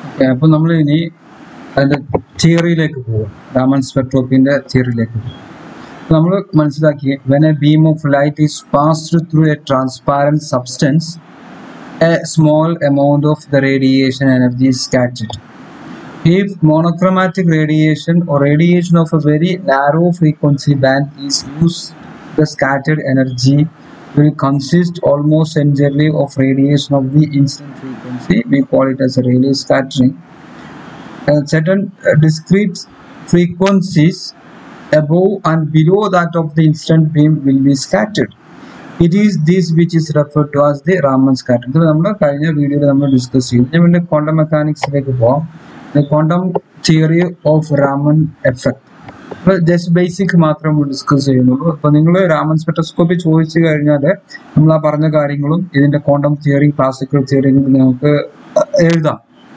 അപ്പോൾ നമ്മൾ ഇനി അതിൻ്റെ തിയറിയിലേക്ക് പോകും. രാമൻ സ്പെക്ട്രോസ്കോപ്പിൻ്റെ തിയറിയിലേക്ക് പോകും. നമ്മൾ മനസ്സിലാക്കി, when a beam of light is passed through a transparent substance, a small amount of the radiation energy is scattered. If monochromatic radiation or radiation of a very narrow frequency band is used, the scattered energy will consist almost entirely of radiation of the incident frequency. We call it as a Rayleigh scattering. Certain discrete frequencies above and below that of the incident beam will be scattered. It is this which is referred to as the Raman scattering. So, we കഴിഞ്ഞ വീഡിയോയിൽ നമ്മൾ discuss ചെയ്തു. ഞാൻ quantum മെക്കാനിക്സിലേക്ക് പോകാം. The quantum theory of Raman effect. Just basic മാത്രം discuss ചെയ്യുന്നുള്ളൂ. അപ്പോൾ നിങ്ങൾ രാമൻ സ്പെക്ട്രോസ്കോപ്പി ചോദിച്ചു കഴിഞ്ഞാൽ നമ്മൾ ആ പറഞ്ഞ കാര്യങ്ങളും ഇതിന്റെ ക്വാണ്ടം തിയറി, ക്ലാസിക്കൽ തിയറി നിങ്ങൾക്ക് എഴുതാം.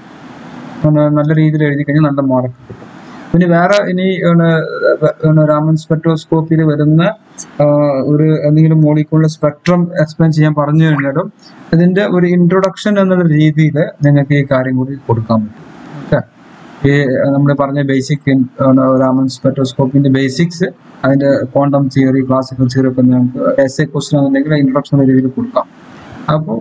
നല്ല രീതിയിൽ എഴുതി കഴിഞ്ഞാൽ നല്ല മാർക്ക് കിട്ടും. പിന്നെ വേറെ ഇനി രാമൻ സ്പെക്ട്രോസ്കോപ്പിയിൽ വരുന്ന ഒരു എന്തെങ്കിലും മോളിക്യൂളിന്റെ സ്പെക്ട്രം എക്സ്പ്ലെയിൻ ചെയ്യാൻ പറഞ്ഞു കഴിഞ്ഞാലും ഇതിന്റെ ഒരു ഇൻട്രൊഡക്ഷൻ എന്നുള്ള രീതിയിൽ നിങ്ങൾക്ക് ഈ കാര്യം കൂടി കൊടുക്കാൻ പറ്റും. ഓക്കെ, ഈ നമ്മൾ പറഞ്ഞ ബേസിക് രാമൻ സ്പെക്ട്രോസ്കോപ്പിന്റെ ബേസിക്സ്, അതിന്റെ ക്വാണ്ടം തിയറി, ക്ലാസിക്കൽ തിയറി ഒക്കെ നമുക്ക് എസ്എ ക്വസ്റ്റ്യൻ ആണെന്നുണ്ടെങ്കിൽ ഇൻട്രൊഡക്ഷൻ രീതിയിൽ കൊടുക്കാം. അപ്പോൾ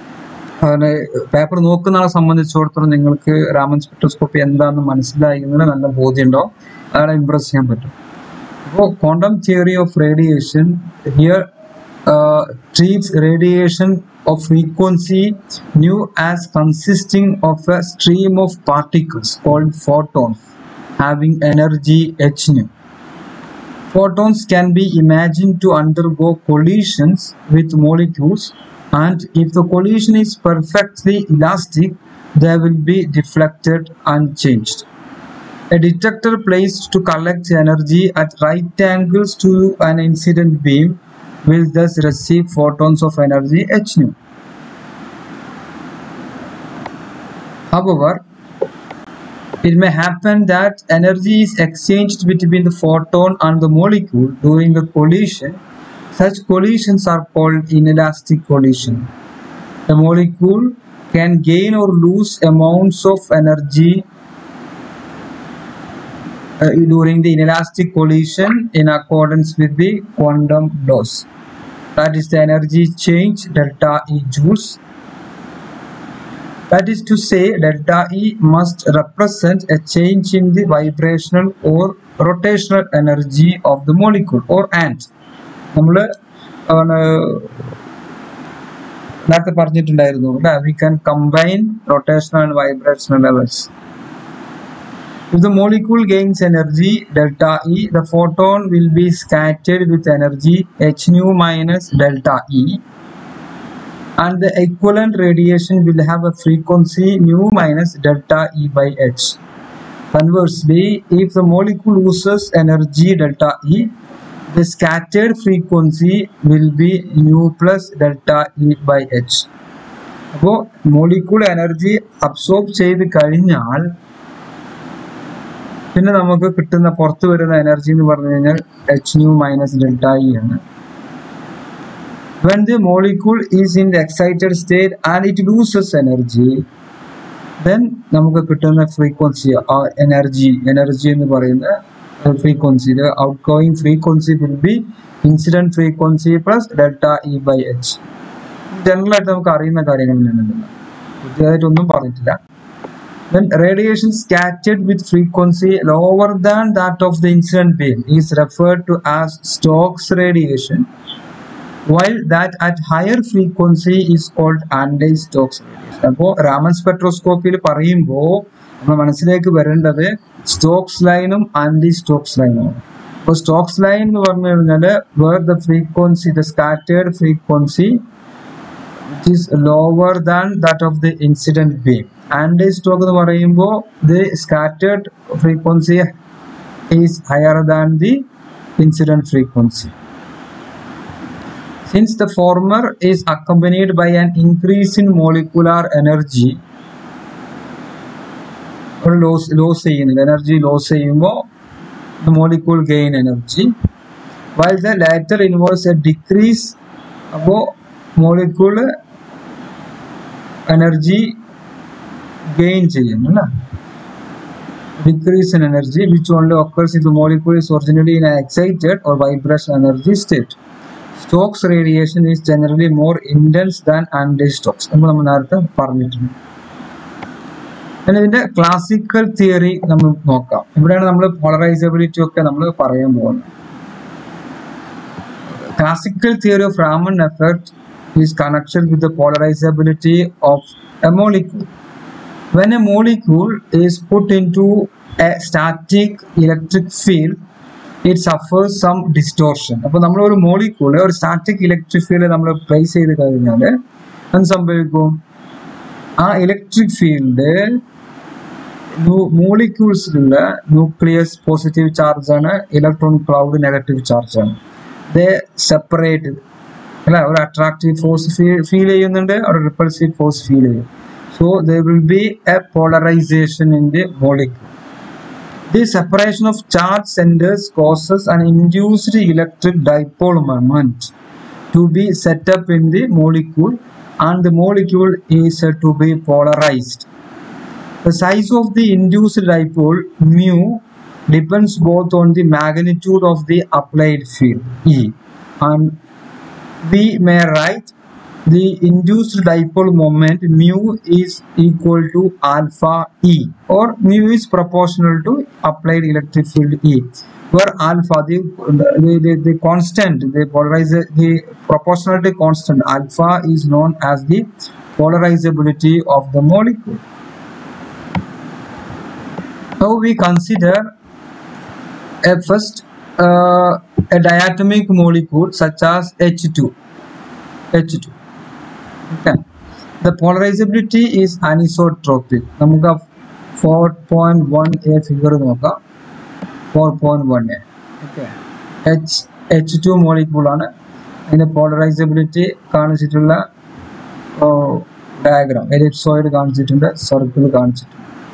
പേപ്പർ നോക്കുന്ന ആളെ സംബന്ധിച്ചിടത്തോളം നിങ്ങൾക്ക് രാമൻ സ്പെക്ട്രോസ്കോപ്പി എന്താണെന്ന് മനസ്സിലായി എന്നതിന് നല്ല ബോധ്യം ഉണ്ടാവും. അയാളെ ഇംപ്രസ് ചെയ്യാൻ പറ്റും. അപ്പോൾ quantum theory of radiation here treats radiation of frequency nu as consisting of a stream of particles called photons having energy h nu. Photons can be imagined to undergo collisions with molecules, and if the collision is perfectly elastic, they will be deflected and changed. A detector placed to collect energy at right angles to an incident beam will thus receive photons of energy h nu. However, it may happen that energy is exchanged between the photon and the molecule during the collision. Such collisions are called inelastic collision. The molecule can gain or lose amounts of energy during the inelastic collision in accordance with the quantum laws. That is the energy change delta E joules. That is to say, delta E must represent a change in the vibrational or rotational energy of the molecule or ant. നമ്മൾ നേരത്തെ പറഞ്ഞിട്ടുണ്ടായിരുന്നു, we can combine rotational and vibrational levels. If the molecule gains energy delta E, the photon will be scattered with energy h nu minus delta E, and the equivalent radiation will have a frequency nu minus delta E by h. Conversely, if the molecule loses energy delta E, the scattered frequency will be nu plus delta E by h. അപ്പോൾ molecule energy absorb ചെയ്ത് കഴിഞ്ഞാൽ പിന്നെ നമുക്ക് കിട്ടുന്ന പുറത്തു വരുന്ന energy എന്ന് പറഞ്ഞു കഴിഞ്ഞാൽ h nu minus delta E ആണ്. When the molecule is in the excited state and it loses energy, then നമുക്ക് കിട്ടുന്ന ഫ്രീക്വൻസി, എനർജി എന്ന് പറയുന്ന frequency, the outgoing frequency will be incident frequency plus delta E by h. General ആയിട്ട് നമുക്ക് അറിയുന്ന കാര്യങ്ങൾ തന്നെയാണ്, പുതിയതായിട്ടൊന്നും പറഞ്ഞിട്ടില്ല. When radiation scattered with frequency lower than that of the incident beam is referred to as Stokes radiation, while that at higher frequency is called anti-Stokes radiation. അപ്പോൾ രാമൻ സ്പെക്ട്രോസ്കോപ്പിയിൽ പറയുമ്പോൾ നമ്മൾ മനസ്സിലേക്ക് വരേണ്ടത് സ്റ്റോക്സ് ലൈനും ആന്റി സ്റ്റോക്സ് ലൈനും. അപ്പോൾ സ്റ്റോക്സ് ലൈൻ എന്ന് പറഞ്ഞു കഴിഞ്ഞാൽ where the frequency, the scattered frequency which is lower than that of the incident beam. Anti-Stokes എന്ന് പറയുമ്പോൾ the scattered frequency is higher than the incident frequency. Since the former is accompanied by an increase in molecular energy, or loss ചെയ്യുന്നില്ല, energy loss ചെയ്യുമ്പോൾ the molecule gain energy, while the latter involves a decrease. അപ്പോൾ molecule energy gain ചെയ്യുന്നു അല്ലേ? Decrease in energy which only occurs if the molecule is originally in an excited or vibration energy state. Stokes radiation is generally more intense than anti-Stokes. നമ്മൾ നേരത്തെ പറഞ്ഞിട്ടുണ്ട്. ഇതിന്റെ classical theory നമ്മൾ നോക്കാം. ഇവിടെയാണ് നമ്മൾ പോളറൈസബിലിറ്റി ഒക്കെ നമ്മൾ പറയാൻ പോകുന്നത്. Classical theory of Raman effect is connected with the polarizability of a molecule. When a molecule is put into a static electric field, it suffers some distortion. അപ്പോൾ നമ്മൾ ഒരു മോളിക്യൂൾ ഒരു സ്റ്റാറ്റിക് ഇലക്ട്രിക് ഫീൽഡ് നമ്മൾ place ചെയ്ത് കഴിഞ്ഞാൽ എന്ത് സംഭവിക്കും? ആ ഇലക്ട്രിക് ഫീൽഡ് മോളിക്യൂൾസിലുള്ള ന്യൂക്ലിയസ് പോസിറ്റീവ് ചാർജ് ആണ്, ഇലക്ട്രോൺ ക്ലൗഡ് നെഗറ്റീവ് ചാർജ് ആണ്. They separated അല്ല, ഒരു അട്രാക്റ്റീവ് ഫോഴ്സ് ഫീൽ ചെയ്യുന്നുണ്ട്, ഒരു റിപ്പൾസീവ് ഫോഴ്സ് ഫീൽ ചെയ്യും. So there will be a polarization in the molecule. This separation of charge centers causes an induced electric dipole moment to be set up in the molecule, and the molecule is said to be polarized. The size of the induced dipole mu depends both on the magnitude of the applied field E, and we may write the induced dipole moment mu is equal to alpha E, or mu is proportional to applied electric field E, where alpha the constant, the proportionality constant alpha is known as the polarizability of the molecule. Now we consider first a diatomic molecule such as H2. Okay. The polarizability is anisotropic. നമുക്ക് 4.1a figure നോക്കാം. 4.1a. Okay. H2 molecule ആണ്. അതിന്റെ polarizability കാണിച്ചിട്ടുള്ള diagram ellipsoid കാണിച്ചിട്ടുണ്ട്, circle കാണിച്ചിട്ടുണ്ട്.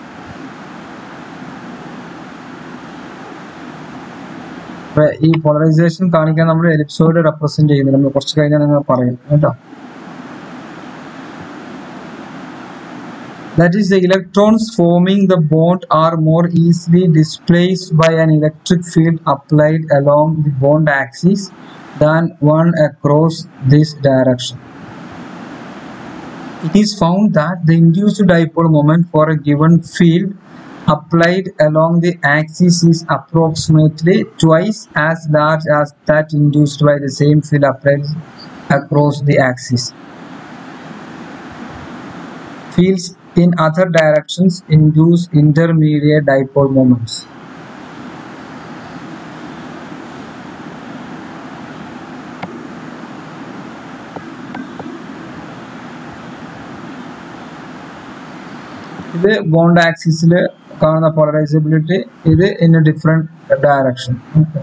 ഈ polarisation കാണിക്കാൻ നമ്മൾ എലിപ്സോയിഡ് റെപ്രസെന്റ് ചെയ്യുന്നത് നമ്മൾ കുറച്ച് കഴിഞ്ഞാൽ നിങ്ങൾ പറയും കേട്ടോ. That is, the electrons forming the bond are more easily displaced by an electric field applied along the bond axis than one across this direction. It is found that the induced dipole moment for a given field applied along the axis is approximately twice as large as that induced by the same field applied across the axis. Fields in other directions induce intermediate dipole moments. ഇത് bond ആക്സിസിൽ കാണുന്ന polarizability, ഇത് in a different direction.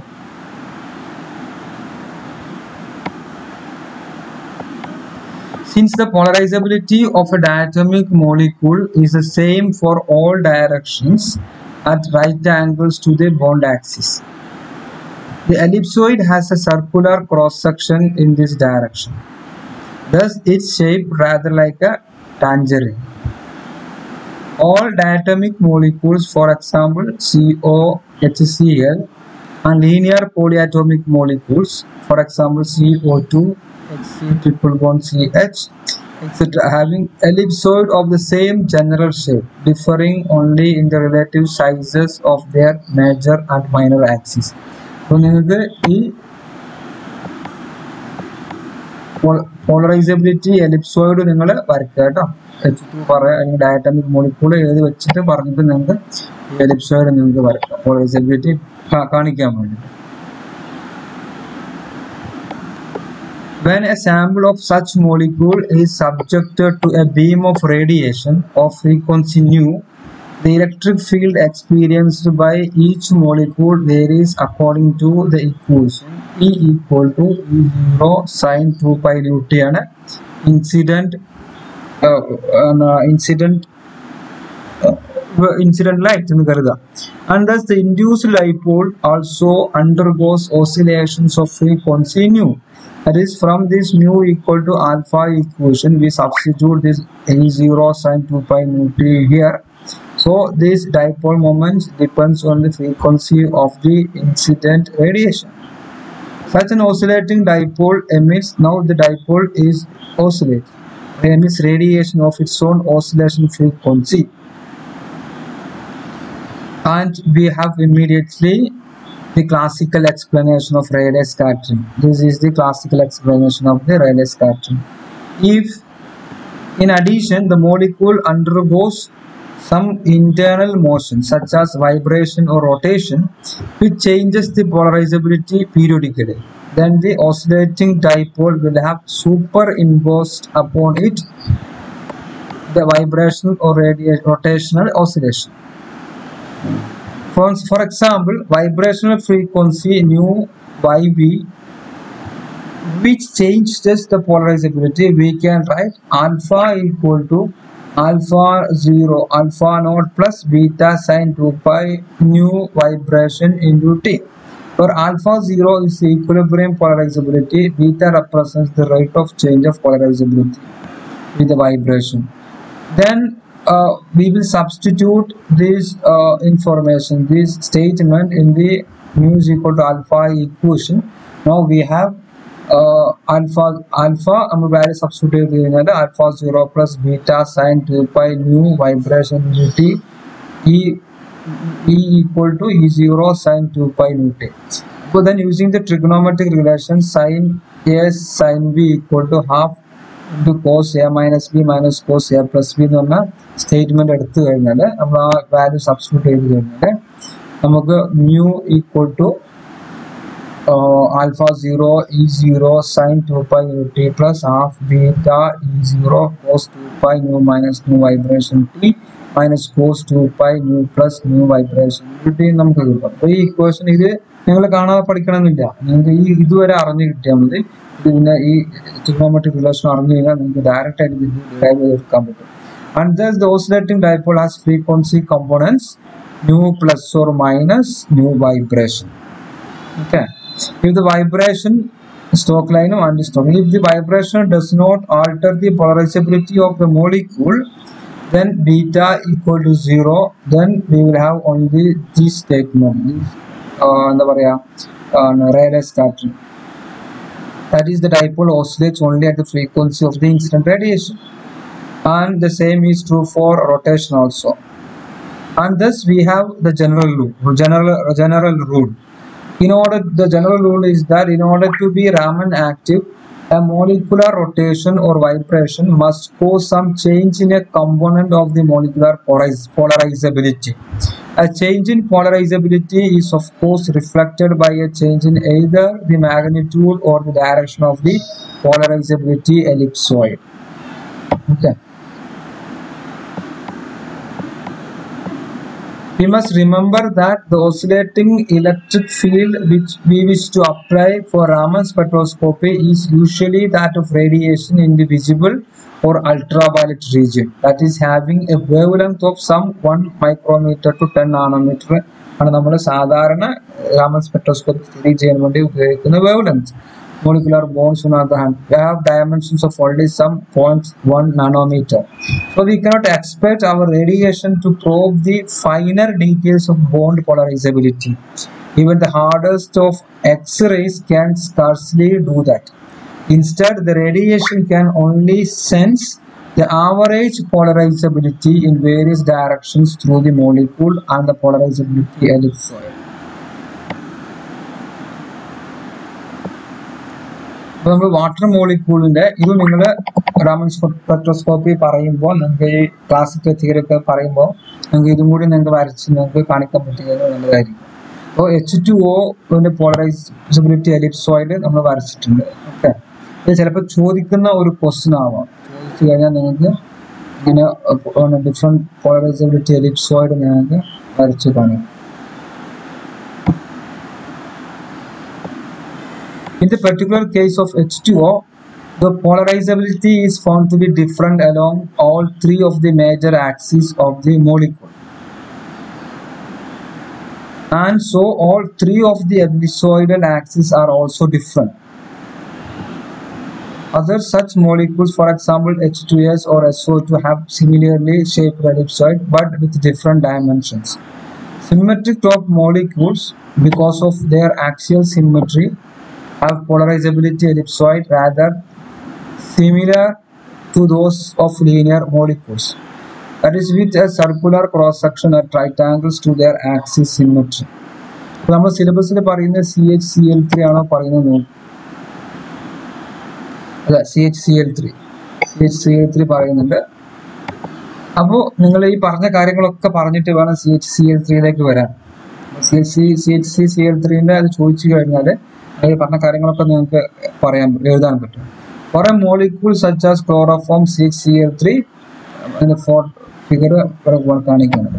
Since the polarizability of a diatomic molecule is the same for all directions at right angles to the bond axis, the ellipsoid has a circular cross section in this direction. Thus its shape rather like a tangerine. All diatomic molecules, for example CO, HCl, and linear polyatomic molecules, for example CO2, HC triple bond CH, etc., having ellipsoid of the same general shape, differing only in the relative sizes of their major and minor axes. So നിങ്ങൾക്ക് ഈ polarisability ellipsoid നിങ്ങൾ വരയ്ക്കുക കേട്ടോ. H2 പറയാം, അല്ലെങ്കിൽ ഡയറ്റമിക് molecule എഴുതി വെച്ചിട്ട് പറഞ്ഞിട്ട് നിങ്ങൾക്ക് എലിപ്സോയിഡ് നിങ്ങൾക്ക് വരയ്ക്കാം പോളറൈസബിലിറ്റി കാണിക്കാൻ വേണ്ടി. When a sample of such molecule is subjected to a beam of radiation of frequency nu, the electric field experienced by each molecule varies according to the equation E equal to E0 sin 2 pi nu t ആണ് incident light എന്ന് കരുതുക. And thus the induced dipole also undergoes oscillations of frequency nu. That is, from this mu equal to alpha equation, we substitute this E0 sin 2 pi nu t here. So this dipole moment depends on the frequency of the incident radiation. Such an oscillating dipole emits, now the dipole is oscillate, emits radiation of its own oscillation frequency. And we have immediately the classical explanation of Rayleigh scattering. This is the classical explanation of the Rayleigh scattering. If in addition the molecule undergoes some internal motion such as vibration or rotation which changes the polarizability periodically, then the oscillating dipole will have superimposed upon it the vibrational or rotational oscillation. For example, vibrational frequency nu yv which changes the polarizability, we can write alpha equal to alpha 0 alpha naught plus beta sin 2 pi nu vibration into t, where alpha 0 is the equilibrium polarizability, beta represents the rate of change of polarizability with the vibration. Then we will substitute this information, this statement in the mu is equal to alpha equation. Now we have alpha value substitute alpha 0 plus beta sin 2 pi nu vibration into t e equal to E0 sin 2 pi nu t. So then using the trigonometric relation sin A sin B equal to half into cos A minus B minus cos A plus B എന്ന് പറഞ്ഞ statement എടുത്തു കഴിഞ്ഞാൽ നമ്മൾ ആ value substitute ചെയ്ത് കഴിഞ്ഞാൽ നമുക്ക് mu equal to alpha 0 E0 sin 2 pi nu t plus half beta E0 cos 2 pi nu minus nu vibration t minus cos 2 pi nu plus nu vibration t നമുക്ക് കിട്ടും. അപ്പോൾ ഈ ഇക്വേഷൻ ഇത് നിങ്ങൾ കാണാതെ പഠിക്കണമെന്നില്ല, നിങ്ങൾക്ക് ഈ ഇതുവരെ അറിഞ്ഞു കിട്ടിയാൽ മതി. പിന്നെ ഈ trigonometric relation അറിഞ്ഞു കഴിഞ്ഞാൽ നിങ്ങൾക്ക് ഡയറക്റ്റ് ആയിട്ട് ഇത് ഡിറൈവ് ചെയ്തെടുക്കാൻ പറ്റും. And thus the oscillating dipole has frequency components nu plus or minus nu vibration. Okay. If the vibration Stokes line and Stokes, if the vibration does not alter the polarizability of the molecule, then beta equal to 0, then we will have only this statement, Rayleigh scattering. That is, the dipole oscillates only at the frequency of the incident radiation, and the same is true for rotation also. And thus we have the general rule. The general rule is that in order to be Raman active, a molecular rotation or vibration must cause some change in a component of the molecular polarizability. A change in polarizability is of course reflected by a change in either the magnitude or the direction of the polarizability ellipsoid. Okay. We must remember that the oscillating electric field which we wish to apply for Raman spectroscopy is usually that of radiation in the visible or ultraviolet region, that is having a wavelength of some 1 micrometer to 10 nanometer ആണ് നമ്മൾ സാധാരണ Raman spectroscopy study ചെയ്യാൻ വേണ്ടി ഉപയോഗിക്കുന്ന wavelength. Molecular bonds on the other hand, they have dimensions of only some 0.1 nanometer. So we cannot expect our radiation to probe the finer details of bond polarizability. Even the hardest of X-rays can scarcely do that. Instead, the radiation can only sense the average polarizability in various directions through the molecule and the polarizability ellipsoid. അപ്പോൾ നമ്മൾ water മോളിക്യൂളിൻ്റെ ഇത് നിങ്ങൾ Raman spectroscopy പറയുമ്പോൾ നിങ്ങൾക്ക് ഈ classical theory ഒക്കെ പറയുമ്പോൾ നിങ്ങൾക്ക് ഇതും കൂടി നിങ്ങൾക്ക് വരച്ച് നിങ്ങൾക്ക് കാണിക്കാൻ പറ്റുന്നത് നല്ലതായിരിക്കും. അപ്പോൾ H2O പോളറൈസബിലിറ്റി എലിപ്സോയിഡ് നമ്മൾ വരച്ചിട്ടുണ്ട്. ഓക്കെ, ഇത് ചിലപ്പോൾ ചോദിക്കുന്ന ഒരു ക്വസ്റ്റ്യൻ ആവാം. ചോദിച്ചു കഴിഞ്ഞാൽ നിങ്ങൾക്ക് ഇങ്ങനെ ഡിഫറെൻറ്റ് പോളറൈസബിലിറ്റി എലിപ്സോയിഡ് നിങ്ങൾക്ക് വരച്ച് കാണിക്കും. In the particular case of H2O, the polarizability is found to be different along all three of the major axes of the molecule. And so all three of the ellipsoidal axes are also different. Other such molecules, for example H2S or SO2, have similarly shaped ellipsoid but with different dimensions. Symmetric top molecules, because of their axial symmetry, have polarizability ellipsoid rather similar to those of linear molecules. That is, with a circular cross section at right angles to their axis symmetry. അപ്പോൾ നമ്മൾ സിലബസിൽ പറയുന്ന CHCl3 ആണോ പറയുന്നത്? അല്ല, CHCl3 പറയുന്നുണ്ട്. അപ്പോൾ നിങ്ങൾ ഈ പറഞ്ഞ കാര്യങ്ങളൊക്കെ പറഞ്ഞിട്ട് വേണം CHCl3യിലേക്ക് വരാൻ. CHCl3ന്റെ അത് ചോദിച്ചു കഴിഞ്ഞാൽ ഈ പറഞ്ഞ കാര്യങ്ങളൊക്കെ നിങ്ങൾക്ക് എഴുതാൻ പറ്റും. For a molecule such as chloroform CHCl3, figure കാണിക്കുന്നുണ്ട്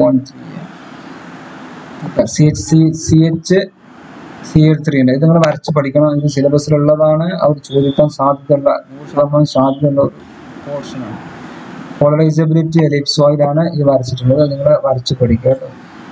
4.3 CHCl3 ഉണ്ട്. ഇത് നിങ്ങൾ വരച്ച് പഠിക്കണം. ഇത് സിലബസിലുള്ളതാണ്. അവർ ചോദിക്കാൻ സാധ്യതയുള്ള 100% സാധ്യതയുള്ള ഒരു പോർഷനാണ്. പോളറൈസബിലിറ്റി എലിപ്സോയിഡ് ആണ് ഈ വരച്ചിട്ടുള്ളത്. നിങ്ങൾ വരച്ച് പഠിക്കുക കേട്ടോ.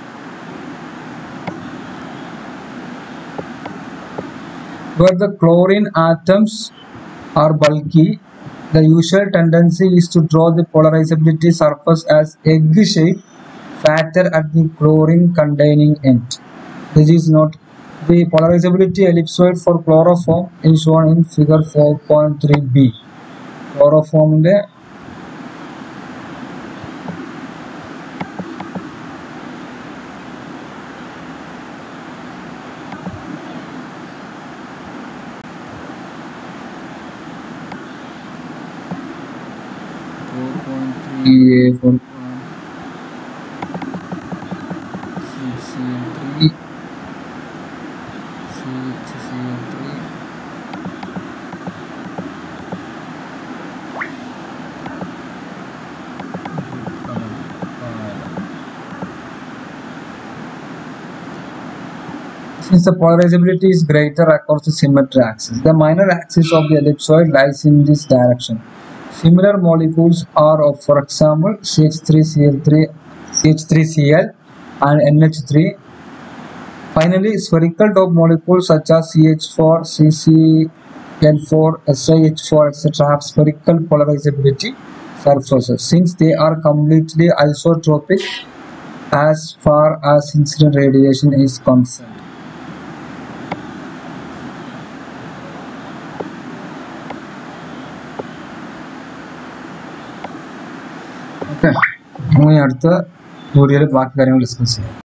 Where the chlorine atoms are bulky, the usual tendency is to draw the polarizability surface as egg-shaped, fatter at the chlorine containing end. This is not the polarizability ellipsoid for chloroform is shown in figure 4.3b. Chloroform inde since the polarizability is greater across the symmetry axis, the minor axis of the ellipsoid lies in this direction. Similar molecules are of, for example, CH3Cl and NH3. Finally, spherical top molecules such as CH4, CCl4, SiH4, etc. have spherical polarizability surfaces since they are completely isotropic as far as incident radiation is concerned. Okay, അടുത്ത വീഡിയോയിൽ ബാക്കി കാര്യങ്ങൾ discuss ചെയ്യാം.